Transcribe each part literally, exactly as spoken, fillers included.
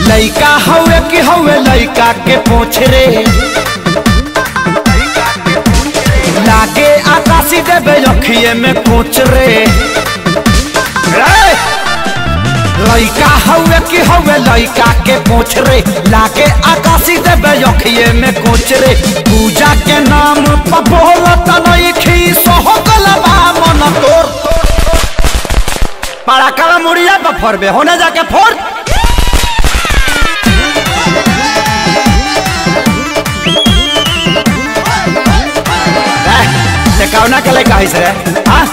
लइका हवे कि हवे लइका के पूछ रे लागे आकाशी देवे अखिए में कोच रे लइका हवे कि हवे लइका के पूछ रे लागे आकाशी देवे अखिए में कोच रे पूजा के नाम पर बोलत नइखी सोहगलबा मन तोर पाड़ा काला मुड़िया पर फोड़बे होने जाके फोड़ कौना के लइका है रे हां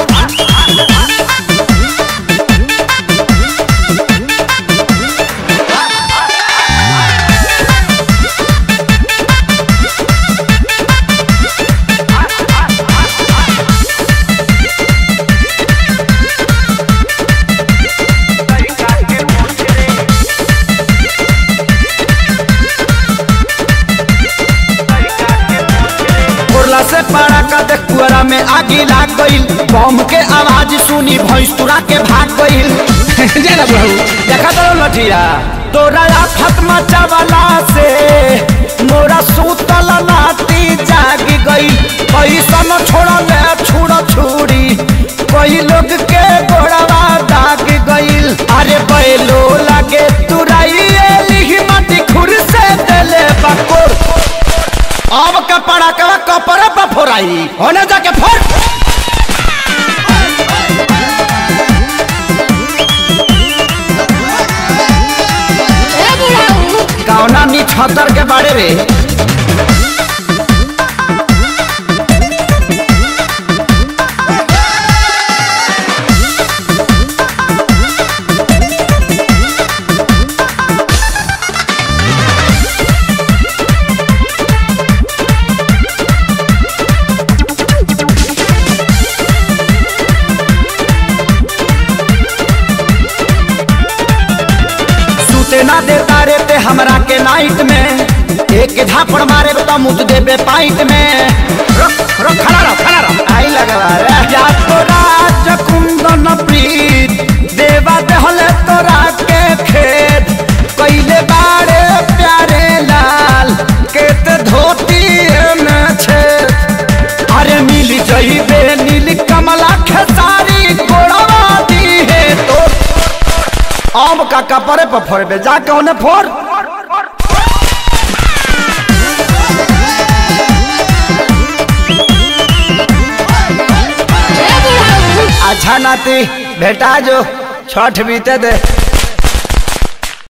से पारा का देख कुआरा में आगी लाग गइल बम के आवाज सुनी भैंस तुरा के भाग गइल जाना बहू देखा तो लठिया तोरा आफत मचावला से मोरा सूतल नाती जाग गइल पैसा छोड़ा ले छुड़ा छुड़ी कई लोग के गोड़वा दाग गइल अरे बैलो लागे तुराइए लिही माटी खुर से देले बकोर अब का पड़ा का कपड़ा पर फोराई होने जाके फोड़ कौना नी छतर के बारे रे ना देता रे ते हमरा के नाइट में एक झापड़ मारे तो मुझ देबे पाइट में रुक रुक खड़ा रहो खड़ा रहो आई लगवा रे या तो राज कुंदन प्रीत देवा देहले तोरा के खेत पहले बारे प्यारे लाल केत धोती में छे अरे नील जइबे नील कमला खेसारी गोड़वा दी है तो आम का कपड़े पर फोड़बे जाके होने फोड़ अच्छा नाती बेटा जो छठ बीते दे।